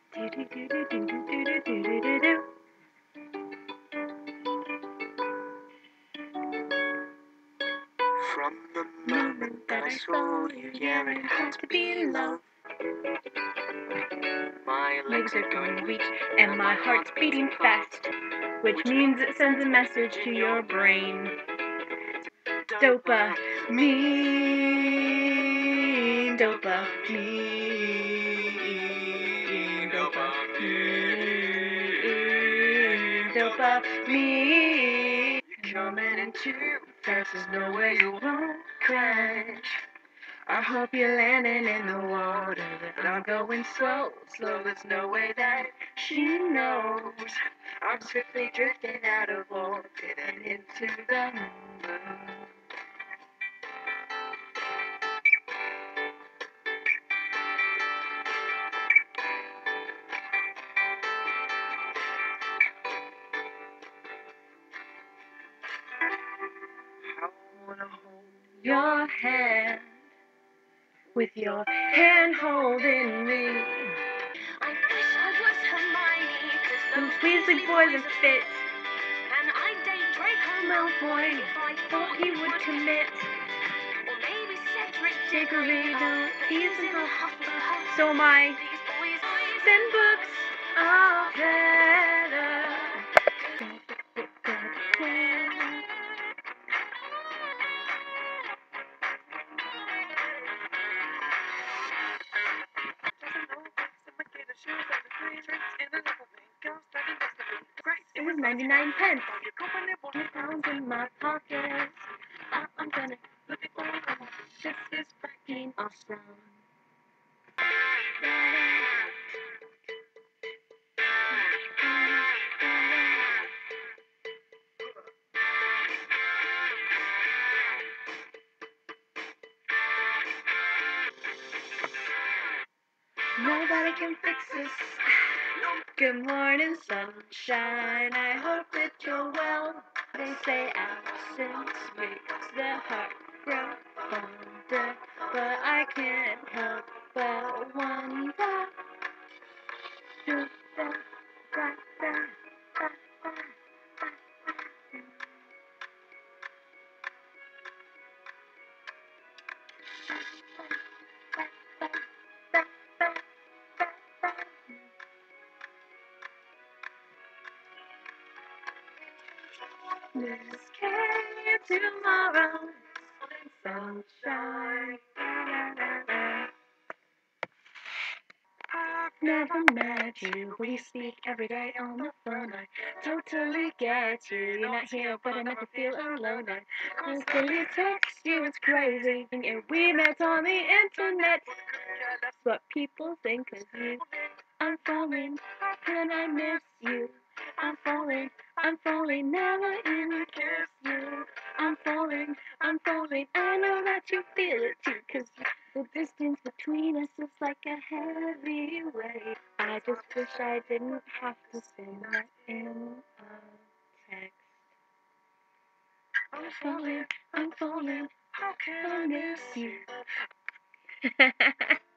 From the moment that I saw you, yeah, it had to be love. My legs are going weak and my heart's beating fast, which means it sends a message to your brain. Dopamine, dopamine, dopamine, dopamine. You're coming in too fast, there's no way you won't crash. I hope you're landing in the water, but I'm going slow, there's no way that she knows. I'm swiftly drifting out of orbit and into the moon. I wanna hold your hand, with your hand holding me. I wish I was Hermione, 'cause those Weasley boys are fit. And I'd date Draco Malfoy if I thought he would commit. Or maybe Cedric Diggory, though he's in the Hufflepuff. So my boys and books are better. It was 99 pence. Pounds in my pocket. I'm gonna look it over. This is fucking awesome. Nobody can fix this. Good morning, sunshine. I hope that you're well. They say absence makes the heart grow fonder, but I can't help but wonder. Miss Carrie tomorrow, sunshine. I've never met you. We speak every day on the phone. I totally get you. You're not here, but I never feel alone. I constantly text you. It's crazy. And we met on the internet. That's what people think of you. I'm falling, and I miss you. I'm falling, never even kiss you. I'm falling, I know that you feel it too, 'cause the distance between us is like a heavy weight. I just wish I didn't have to send that in a text. I'm falling, how can I miss you?